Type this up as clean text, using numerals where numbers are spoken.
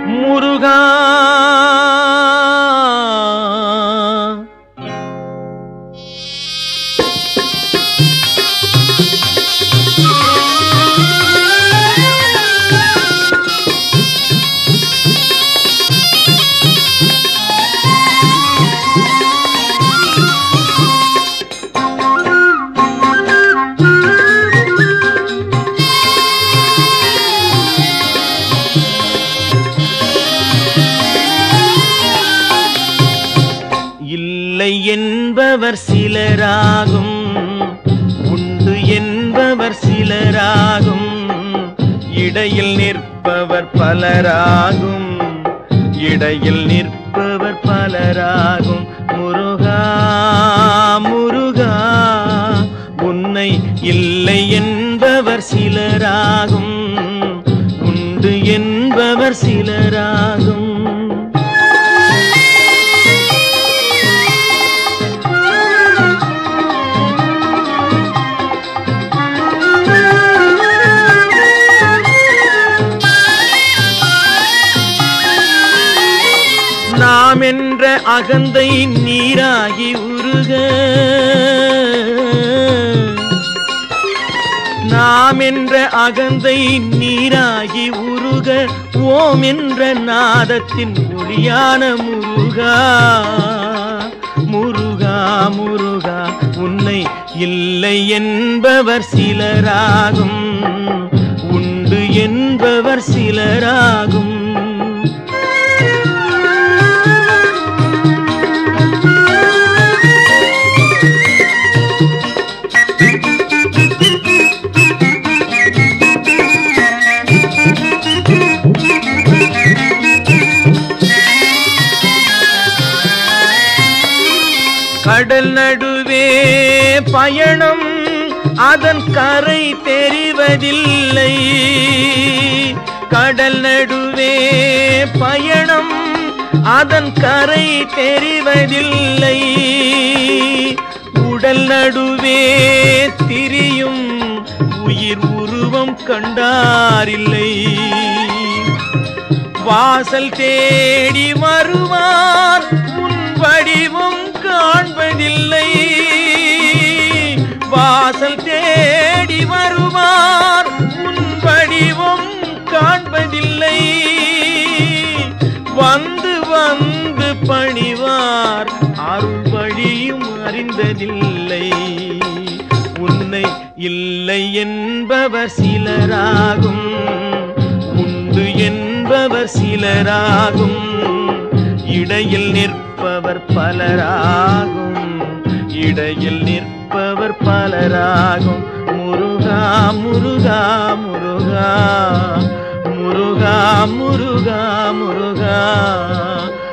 முருகா இல்லை என்பவர் சிலராகும், உண்டு என்பவர் சிலராகும், இடையில் நிற்பவர் பலராகும், இடையில் நிற்பவர் பலராகும். முருகா முருகா உன்னை இல்லை என்பவர் சிலராகும், உண்டு என்பவர் சிலராகும். நாம் என்ற அகந்தை நீராகி உருக, நாம் என்ற அகந்தை நீராகி உருக, ஓம் என்ற நாதத்தின் ஒளியான முருகா முருகா முருகா உன்னை இல்லை என்பவர் சிலராகும், உண்டு என்பவர் சிலராகும். கடல் நடுவே பயணம் அதன் கரை தெரிவதில்லை, கடல் நடுவே பயணம் அதன் கரை தெரிவதில்லை, உடல் நடுவே திரியும் உயிர் உருவம் கண்டாரில்லை, வாசல் தேடி வருவார் உன் வடிவம் காண்பதில்லை, வாசல் தேடி வருவார் உன் வடிவம் காண்பதில்லை, வந்து வந்து பணிவார் அருள் வழியும் அறிந்ததில்லை. உன்னை இல்லை என்பவர் சிலராகும், உண்டு என்பவர் சிலராகும், இடையில் நிற்பவர் பலராகும், இடையில் நிற்பவர் பலராகும். முருகா முருகா முருகா முருகா முருகா முருகா